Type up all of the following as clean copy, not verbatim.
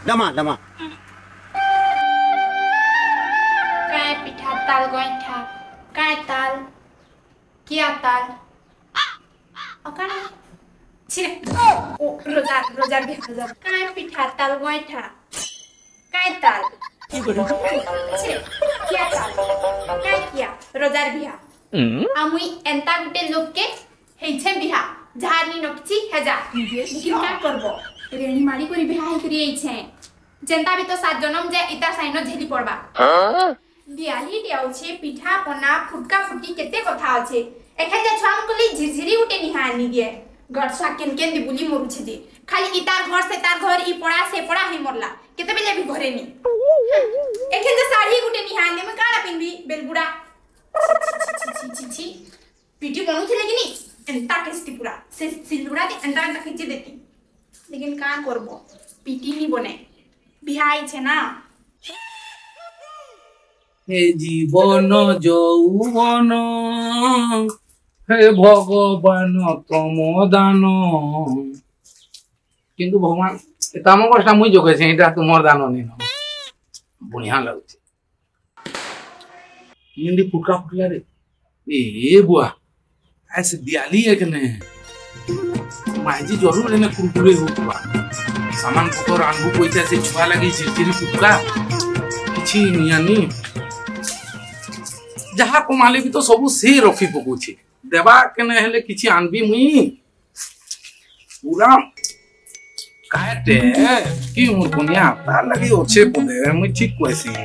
डमा डमा काय पिठा ताल गोइठा काय ताल किया ताल अकाने छिरे ओ रोजार भी हजार काय पिठा ताल गोइठा काय ताल छिरे किया ताल काय किया रोजार बिहा आमुई एंता गुटे लोग के हेछे बिहा झारनी नकची हेजा लेकिन का करबो रेणी मारी करी बिहा हे करी एछे जनता भी तो 7 जन्म जे इता साइनो झेली पड़बा दियाली दियाउछे पिठा पना फुटका फुटकी केते कथा अछि एखे जे छाम कुली झिरझिरी उटे निहानी दिए घर सा केन केन दी बुली मरु छे दे खाली इतार घर से तार घर ई पड़ा से पड़ा ही मरला केते बेले भी घरे नी एखे जे साड़ी उटे निहानी में काना पिनबी बेलबुड़ा छी पीटी बनू थे लेकिन एंता टेस्टी पूरा से सिलुड़ा दे एंता एंता खिची देती लेकिन का करबो पीटी नी बने बिहाई छे ना हे जीवन যৌবন হে ভগবান তম দান কিন্তু ভগবান তম কষ্ট মুই যোগেছে এটা তোমার দান নি बढ़िया लाଗୁছে इंडी फुटका फुटला रे ए बुआ ऐसे दियाली है कि नहीं माजी जरूर लेने कुरकुरे होगा सामान पतर आंगू पैसा से छुआ लगी चिरचिरी फुटका किछि नियानी जहा कमाले भी तो सब से रखी पकोछि देबा केने हेले किछि आनबी मुई पूरा काटे कि मु दुनिया तार लगी ओछे पदे मुई ठीक कहसी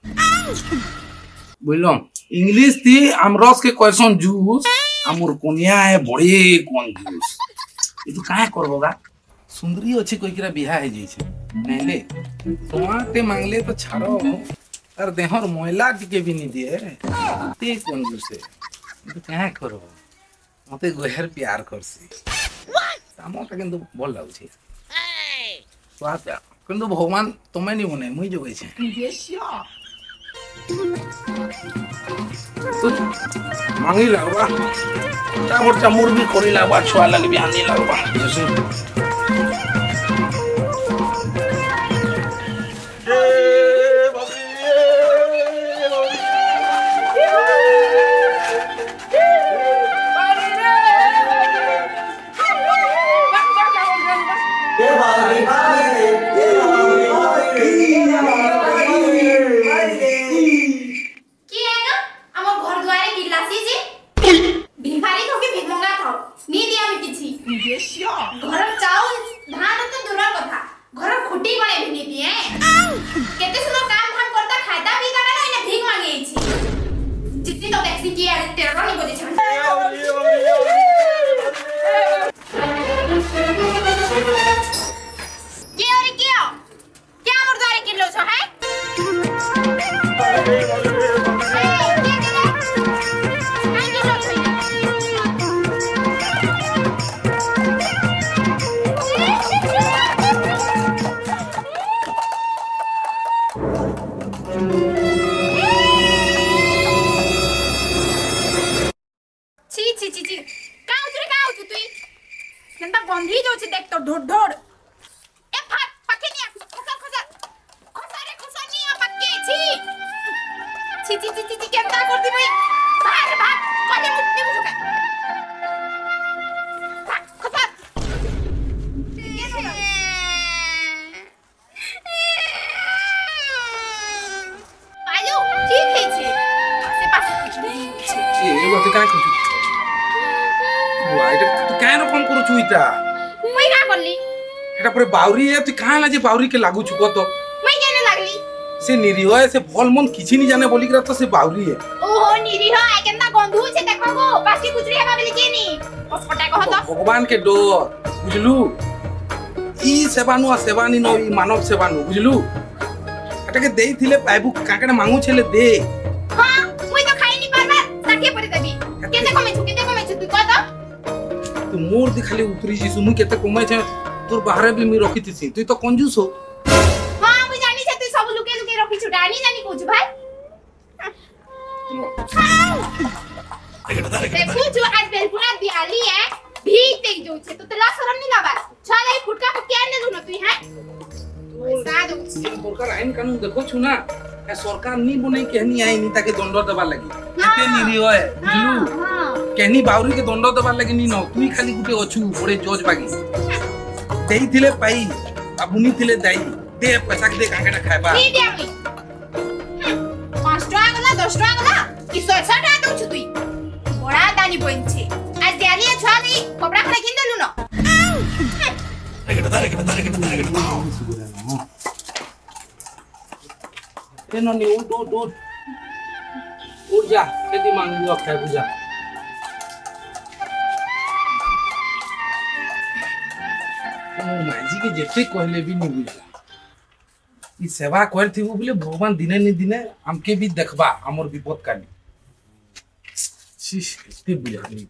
बुझलो इंग्लिश थी आमरस के क्वेश्चन जूस आमर कोनिया है बड़े कौन जूस ये तो काहे करबोगा सुंदरी अच्छी कोई किरा बिहा है जैसे नहले तुम्हारे मांगले तो छाड़ो और देहर मोइला टिके भी नहीं दिए ते कौन जूस है ये तो काहे करो मते गोहर प्यार करसी सामोटा किंतु भल लागुछि स्वाद किंतु भगवान तमे नहीं बने मुई जोगै छे मांगी लागबा ताबर चमुर भी कोरी लागबा छुआ लग भी आनी लागबा गंधी जो छे देख तो ढोड़ ढोड़ ए फाट पके निया खसा रे खसा निया पके छी केता करती भाई बाहर भाग कोने मुट्ठी मुझे खसा आयो ठीक है छे से पास ए बात का कुछ वाइट तो काहे रकम करू छु इता मुई का करली एटा पूरे बावरी है तू काहे लाजे बावरी के लागू छु को तो मुई केने लागली से निरीह है से भल मन किछि नहीं जाने बोली करा तो से बावरी है ओहो निरीह है केनता गंधु छे देखो गो बाकी कुचरी है बाबली के नी पटपटा कह तो भगवान के डर बुझलू ई सेवानु आ सेवानी न ई मानव सेवानु बुझलू एटा के देई थिले पाइबु काकड़े मांगू छले दे हां मुई तो खाई नहीं पारबा ताके परे देबी केते कमे छु तू कह तो तू मोर दी खाली उतरी छी सुनु केते कमाय छे तोर बाहर भी मी रखी थी तू तो कंजूस हो हां मुई जानी छे तू सब लुके लुके रखी छु डानी जानी कुछ भाई देखो जो आज बेलपुरा दियाली है भीख देख जो छे तो तला शरम नहीं लाबा छालाई फुटका को क्या ने दुनो तू है सादो जे प्रकार आईन कानून देखो छु ना ए सरकार नी बने केहनी आईन ताके दंड देबा लागि एते निरीह है बुझलु केहनी बाउरी के दंड देबा लागि नी न तुई खाली गुटे अछु बड़े जज बागी देई थिले पाई बाबुनी थिले दाई दे पैसा के दे काकेटा खायबा नी देमी 5 टका गला 10 टका गला कि 100 टका दउ छु तुई बड़ा दानी बइनछे आज देलिए छानी कपड़ा खरे किन देलु न तेनो नी उठ जा खेती मांगू खाए बुझा मांझी के जेते कहले भी नहीं बुझला ई सेवा करथि बोले भगवान दिने नि दिने हमके भी देखबा हमर विपद काली शीश ते बुझा नहीं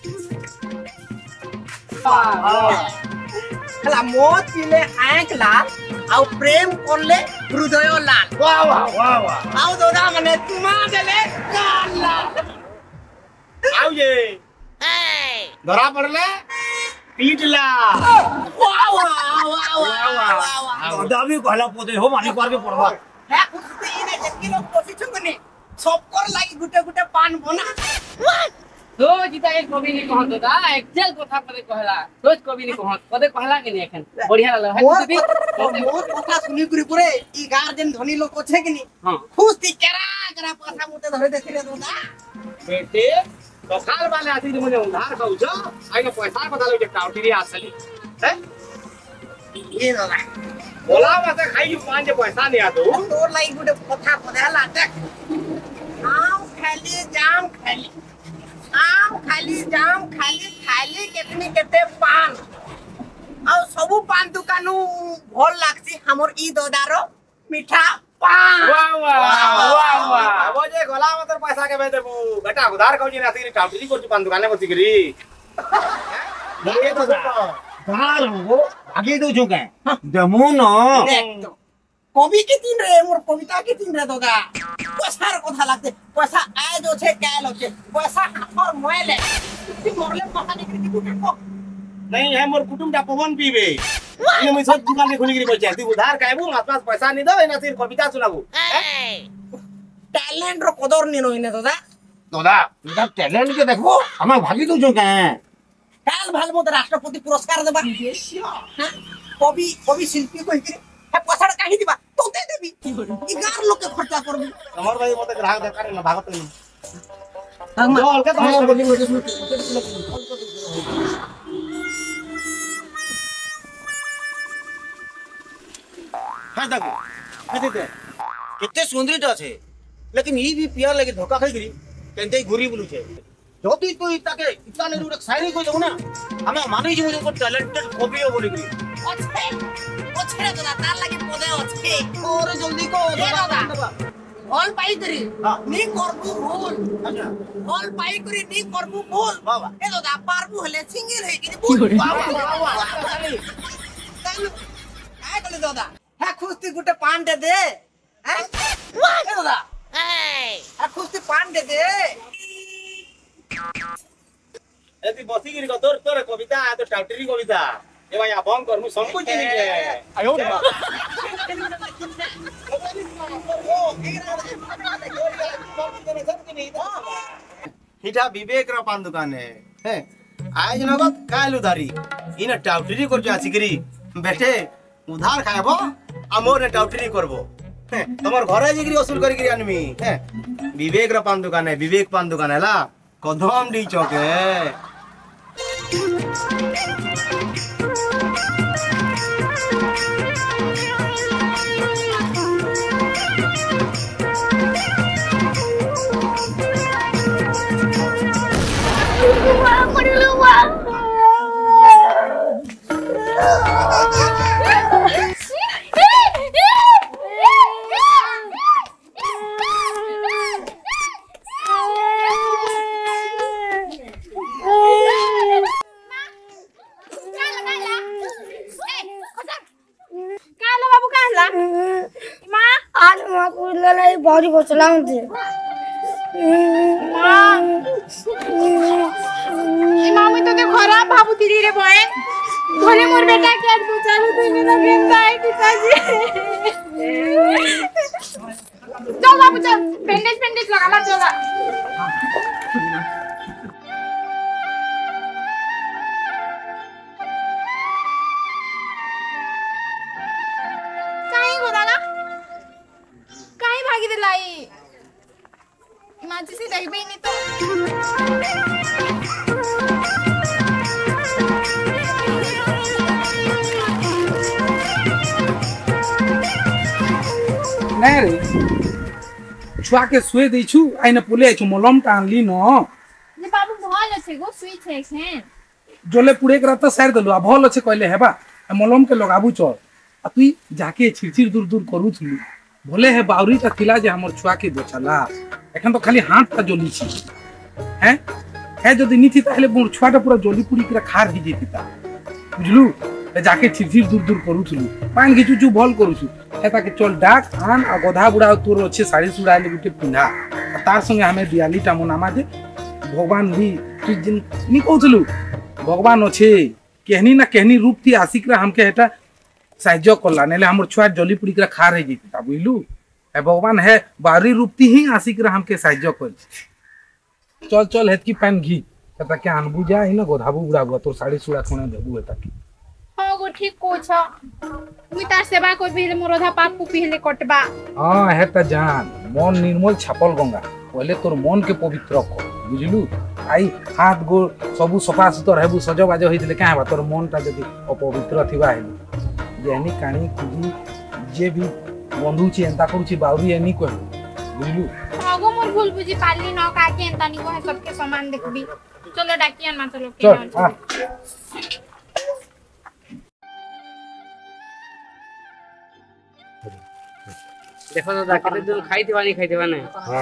हला मोत पिले आंख लाल आउ प्रेम करले हृदय लाल वाह वाह वाह वाह आउ दोदा मने तुमा देले कान लाल आओ ये धरा पड़ले पीट ला वाह वाह वाह वाह दोदा भी कहला पोदे हो मानी पार के पड़वा है कुछ इने जक्की लोग कोशिश छुगने सब कर लागी गुटे गुटे पान बना तो जीता एक कभी नहीं कहत दादा एक्चुअल कथा परे कहला सोच कभी नहीं कहत पदे कहला के नहीं एखन बढ़िया लागल है मोर कथा सुनी करी परे ई गार्डन धनी लोग छै कि नहीं हां खुश ती करा पैसा मुते धरे देखि रे दोदा बेटे तो साल वाले आती रे मुझे उधार खाऊ जो आइनो पैसा बता लो जे टाउटीरी आसली है ये दोदा बोला मत खाई पांच पैसा नहीं आतो तोर लाई गुटे कथा पदेला देख आम खाली जाम खाली आम खाली जाम खाली खाली केतनी केते पान और सबु पान दुकानु भल लागसी हमर ई दोदारो मीठा पान वाह वाह वाह वाह अब जे गला मत पैसा के बे देबू बेटा उधार खाऊ जे ना ती टाउटीरी को पान दुकाने बसी करी ये तो कहां हो आगे दो जो के दमु न देख तो कवि के तीन रे मोर कविता के तीन रे दोदा पैसा रे कथा लागते पैसा आए जो छे काल होचे पैसा हाथर मोले ती मोरले पता नहीं कि गुटे को नहीं है मोर कुटुम टा पवन पीबे ये मैं सब दुकान में खुली गिरी बच जाती उधार कायबू मास पास पैसा नहीं दो ना सिर कविता सुनाबू टैलेंट रो कदर नहीं नइने दोदा दादा तुदा टैलेंट के देखबो हम भागी दो जो के काल भाल मत राष्ट्रपति पुरस्कार देबा हां कवि शिल्पी कोइ के है पैसा काहे दिबा तो दे देबी 11 लोग के खर्चा करबी अमर भाई मते ग्राहक दरकार ना भागत नहीं हम बोल के हाँ, तो बोली हां देखो कथि ते कितने सुंदरी टा छे लेकिन ई भी पिया लगे धोखा खाई गिरी केनते घुरी बोलू छे जदी कोई ताके इतना ने रुक शायरी कोई दो ना हमें मानी जी मुझे को टैलेंटेड कॉपी हो बोली गिरी ओछे तो तार लागे पदे ओछे और जल्दी को ए दादा हॉल पाई करी हां नी करबू भूल अच्छा हॉल पाई करी नी करबू भूल बाबा ए दादा पारबू हले सिंगल है कि भूल वाह वाह काय कले दादा है खुस्ती गुटे पान दे दे हैं ए दादा है खुस्ती पान दे दे एती बसी गिरी को तोर कविता तो टाउटीरी कविता ए भाई आप कर मु सब कुछ नहीं के आयो हिटा विवेक रा पान दुकान है आज नगद काल उधारी इन टाउटरी कर जा सिकरी बेटे उधार खाएबो आ मोर ने टाउटरी करबो तमर घरे जिगरी वसूल करी गिरी आनमी विवेक रा पान दुकान है विवेक पान दुकान है ला कदम डी चौक है भारी बचलाऊं थे मामी तो खराब भाबुतिली रे बहन घरे मोर बेटा के आज बचालू तुई ना बिंदा है पिताजी चल बाबू चल, बैंडेज बैंडेज लगा ला चला। काहे गोदाना? काहे भागी दिलाई? माझी से देखबे नहीं तो। नहीं रे छुआ के सुए देछु आइने पुले छु मलम टानली न जे बाबू भल আছে গো সুইচ হেছেন जोले पुड़े के रात सार देलु आ भल अच्छे कहले हेबा मलम के लगाबू चल आ तुई जाके छिरछिर दूर दूर करू थलु भले है बावरी ता थिला जे हमर छुआ के बचला एखन तो खाली हाथ ता जोली छी हैं है जदी नीति ताहले मोर छुआटा पूरा जोली पुड़ी के खार ही जेतिता बुझलु ए जाके छिरछिर दूर दूर करू थलु पान घिचू चू भल करू छु एता के चल डाक आन आ गधा बुढ़ा तोर अच्छे साड़ी सुड़ाले गुटे पिंधा तार संगे हमें दियाली टा मनामा दे भगवान भी तू जिन नी कहथलु भगवान अच्छे कहनी ना कहनी रूप थी आशिक रा हमके हेटा साइज करला नेले हमर छुआ जली पुड़ी के खा रही जेतिता बुझलु ए भगवान है बारी रूप थी ही आशिक रा हमके साइज कर चल चल हेत की पान घी एता के अनबु जा ही ना गधाबू बुढ़ा तोर साड़ी सुड़ा कोने देबू एता की हां गो ठीक कोछ मुई तार सेवा को बिहले मोरधा पाप को पिहले कटबा हां हेता जान मन निर्मल छापल गंगा पहले तोर मन के पवित्र कर बुझलु आई हाथ गो सबु सफा सुतर हेबु सजबाज होइतले का बा तोर मन ता जदी अपवित्र थिबा हेलु जेनी कानी कुजी जे भी बंधु छी एंता करू छी बाउरी एनी कहलु बुझलु हां गो मोर भूल बुझी पाली न का के एंता नी को सबके समान देखबी चलो डाकियन मा चलो के चल हां देखो दादा केते दिन खाई देवा नहीं हां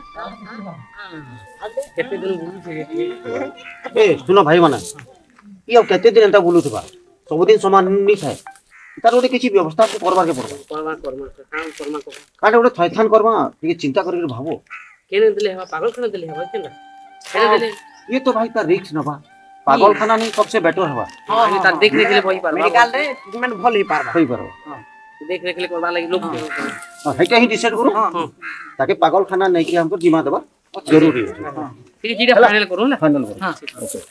केते दिन बुलु छे ए सुनो भाई माने ई केते दिन एंता बुलु थबा सब दिन समान नी थाए तार ओटे किछि व्यवस्था को करबार के पड़बा काम कर्मा को काटे ओटे थैथान करबा टिके चिंता करके भाबो केने दिले हवा पागल खाना दिले हवा केने दिले ये तो भाई तार रिस्क नबा पागल खाना नहीं सबसे बेटर हवा हां तार देख के लिए वही पार मेडिकल रे ट्रीटमेंट भल ही पारबा सही पारो देख के लिए करबा लागि लोग हां हेटा ही डिसाइड करो ताकि पागल खाना नहीं कि हमको जिम्मा देबा जरूरी है ठीक है फाइनल करो ना फाइनल करो हां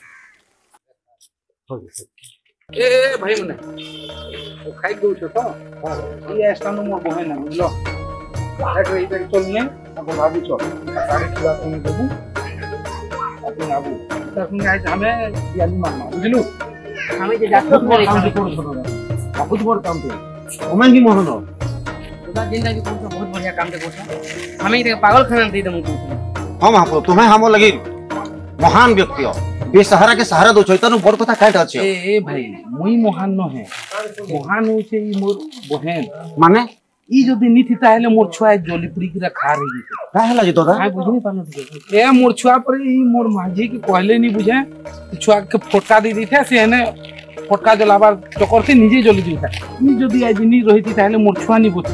ओके ए भाई मने ओ खाई दउ छ तो ये स्टानो मोर बहे ना बुझलो एक रही तक चलने अब भाभी चल सारे खिला कोने देबू अपन आबू तक में आज हमें दियाली मारना बुझलु हमें जे डॉक्टर को काम करो छोड़ो बहुत बड़ काम पे ओमेन की मोहन खुदा जिंदगी को बहुत बढ़िया काम दे को हमें ये पागल खाना दे दम हम आपको तुम्हें हम लगी महान व्यक्ति हो बेसहारा के सहारा दो छैतन बड़ कथा काट अछि ए भाई मुई महान न है महान हो छे ई मोर बहन माने ई जदी नी थिता हेले मोर छुआ जलीपुरी की खा रही का हला जी तोरा हां बुझनी पानो ए मोर छुआ पर ई मोर मांझी के कहले नी बुझे छुआ के फोटका दे दी थे से ने फोटका जलाबार चक्कर से निजे जली दी था ई जदी आज नी रही थी हेले मोर छुआ नी बुझ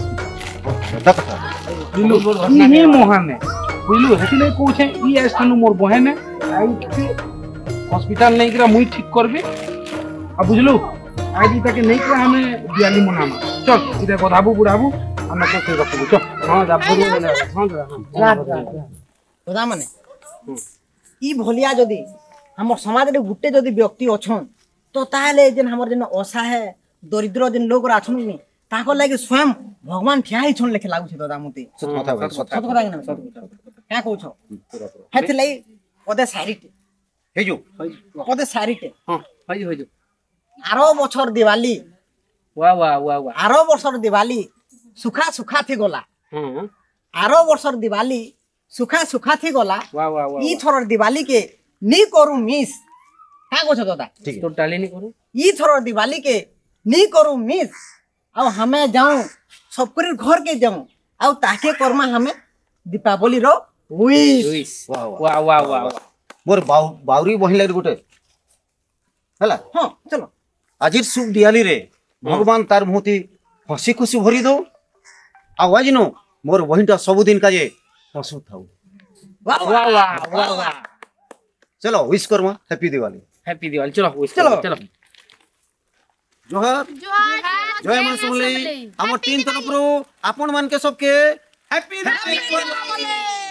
बुझलु ई महान है बुझलु हेतिले कोछे ई एस्टानु मोर बहन है आई के हॉस्पिटल नहीं करा मुई ठीक करबे आ बुझलु आज तक नहीं करा हमें दियाली मनामा चल इधर गधाबू बुढ़ाबू हम को से रखबू चल हां जा बुढ़ू ले हां दादा माने ई भलिया जदी हमर समाज रे गुटे जदी व्यक्ति अछन तो ताले जेन हमर जेन असहाय दरिद्र जेन लोग राछन नी ताको लागि स्वयं भगवान ठिया ही छन लेखे लागु छै दादा मते सत कथा भाई सत कथा कि ना क्या कहू छ हेति लई पदे सारिटे हेजो पदे सारिटे हां हो जो आरो बछर दिवाली वाह वाह वाह वाह आरो बछर दिवाली सुखा सुखा थी गला हां आरो बछर दिवाली सुखा सुखा थी गला वाह वाह वाह ई थोर दिवाली के नी करू मिस क्या कहू छ दादा ठीक तो टाली नहीं करो ई थोर दिवाली के नी करू मिस आ हमें जाऊं सबकर घर के जाऊं आ ताके कर्मा हमें दीपावली रो विश वाह वाह वाह वाह मोर बाउरी बहिन लाग गुटे हला हां चलो आजिर शुभ दियाली रे भगवान तार मुहती हसी खुशी भरी दो आवाज नो मोर बहिनटा सब दिन काजे हसु थाउ वाह वाह वाह वाह वाह चलो Vishwakarma happy Diwali happy Diwali चलो चलो। चलो जोहर जोहार जय मां समलेई हमर टीम तरफ रो आपण मान के सबके हैप्पी दीपावली।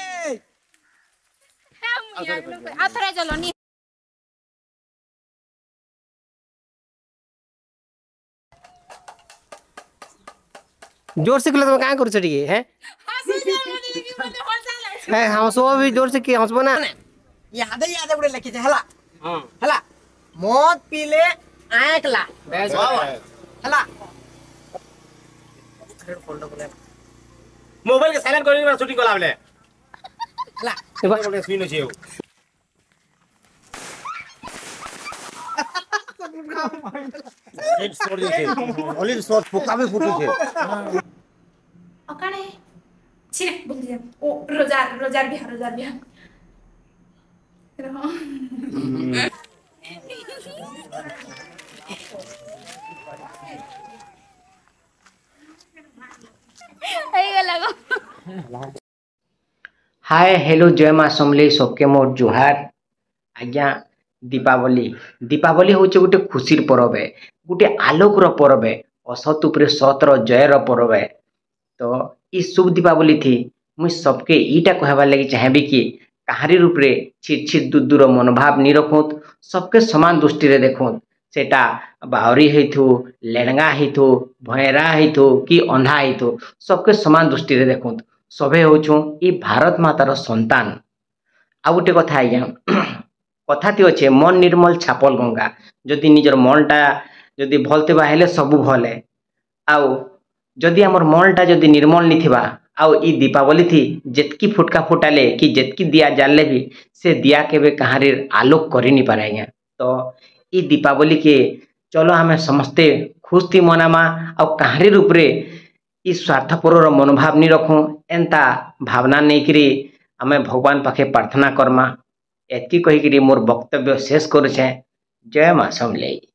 आथरे चलो नी जोर से कहले तुम का करू छटी है है हंसो भी जोर से कि हंसबो ना याद गुड़े लिखी हला हां हला मद पीले आंकला बस हला मोबाइल के साइलेंट कर शूटिंग कला बले हला बोले सुनो छियो रेड शॉट जे ओली शॉट फुकाबे फुटू छे अकाने छिरे बोल दिया ओ रोजार बिहार हाय हेलो जय मां समलेई सबके मोर जुहार आज्ञा दीपावली हूँ गोटे खुशी पर्व है गोटे आलोकर पर्व है असत उपरे सतर जयर पर्व है तो इस शुभ दीपावली थी मुझ सबके ईटा कहबार लगी चाहेबी कि कहारी रूपरे छिट दूर मनोभाव नहीं रखुत सबके समान दृष्टि रे देखुत सेटा बाहरी हेतु लेडंगा हेतु भयरा हेतु कि अंधा हेतु सबके समान दृष्टि रे देखुत सभे होचु ई भारत मातार संतान। आ गोटे कथा आज्ञा कथाती अच्छे मन निर्मल छापल गंगा जदि निजर मनटा जदि भल थिबा हेले सबु भल है आउ जदि आमर मनटा जदि निर्मल नहीं थिबा आउ ई दीपावली थी जेतकी फुटका फुटाले कि जेतकी दिया जाले भी से दिया केबे कहारी आलोक करि नहीं पारे आज्ञा तो ई दीपावली के चलो हमें समस्ते खुश थी मनामा आउ कहारी रूप रे ई स्वार्थपर मनोभाव नहीं रखूँ एंता भावना नहीं करी आमे भगवान पाखे प्रार्थना करमा एति कहिकरी मोर वक्तव्य शेष करुछे। जय मां समलेई।